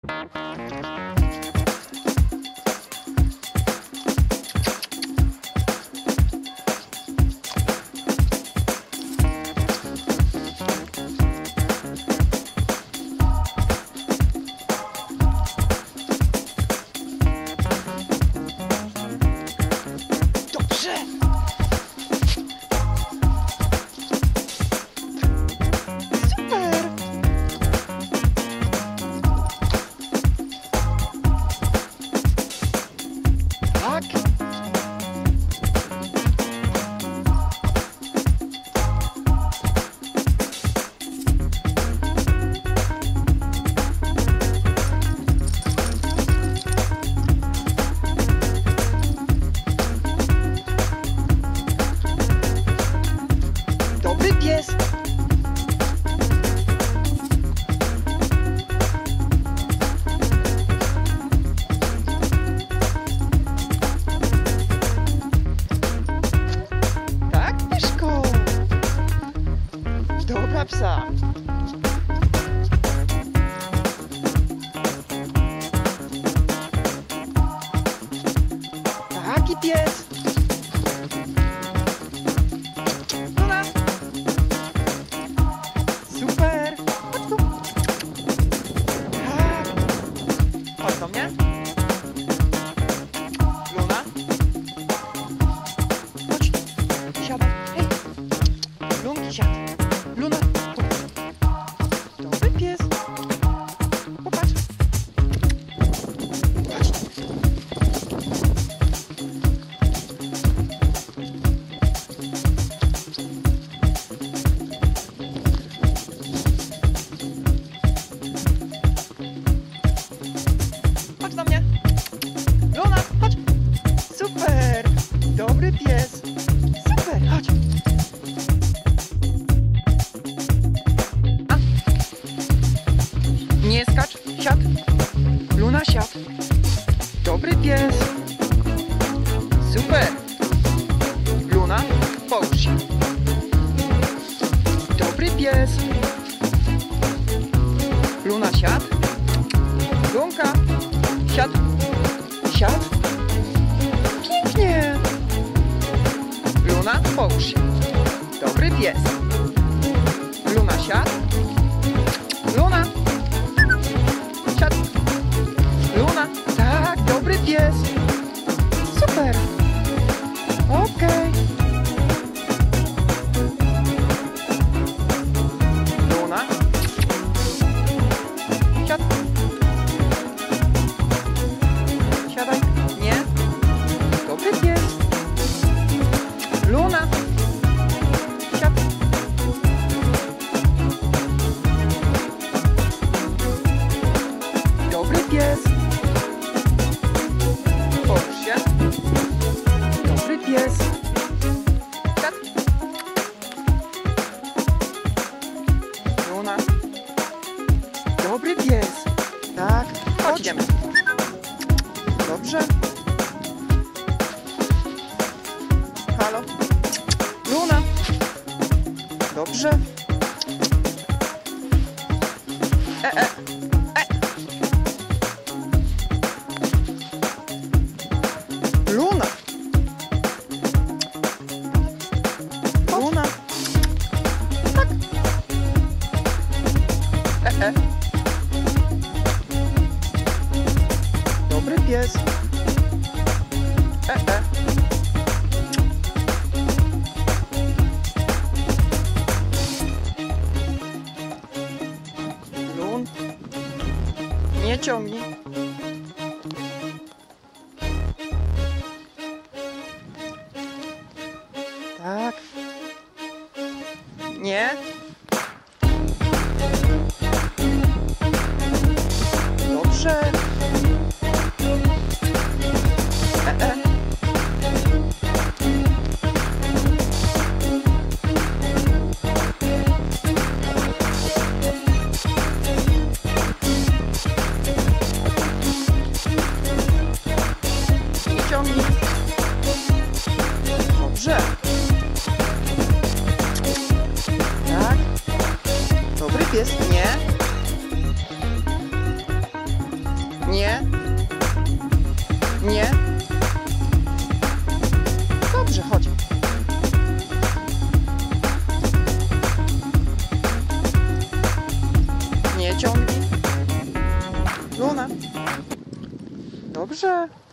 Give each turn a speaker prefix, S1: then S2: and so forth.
S1: Psa. Taki pies. Luna. Super. Chodź tu. Tak. Chodź do mnie. Luna. Chodź. Siadaj. Hej. Lunki, siadaj. Luna. Dobry pies. Popatrz. Chodź. Chodź do mnie. Luna, chodź. Super. Dobry pies. Super, chodź. Nie skacz, siad. Luna, siad. Dobry pies. Super. Luna, połóż się. Dobry pies. Luna, siad. Lunka, siad. Siad. Pięknie. Luna, połóż się. Dobry pies. Luna, siad. Luna. Siad. Luna. Tak, dobry pies. Super. Okej. Luna. Siad. Siadaj. Nie. Dobry pies. Luna. Siad. Dobry pies. Połóż się. Dobry pies. Siad. Luna. Dobry pies. Tak. Chodź, idziemy. Dobrze. Halo. Luna. Dobrze. Luna. Luna. Tak. Dobry pies. Lun. Nie ciągnij. Tak. Nie. Dobrze. Nie ciągnij. Dobrze. Tak. Dobry pies. Nie. Nie. Nie. Dobrze, chodź. Nie ciągnij. Luna. Dobrze.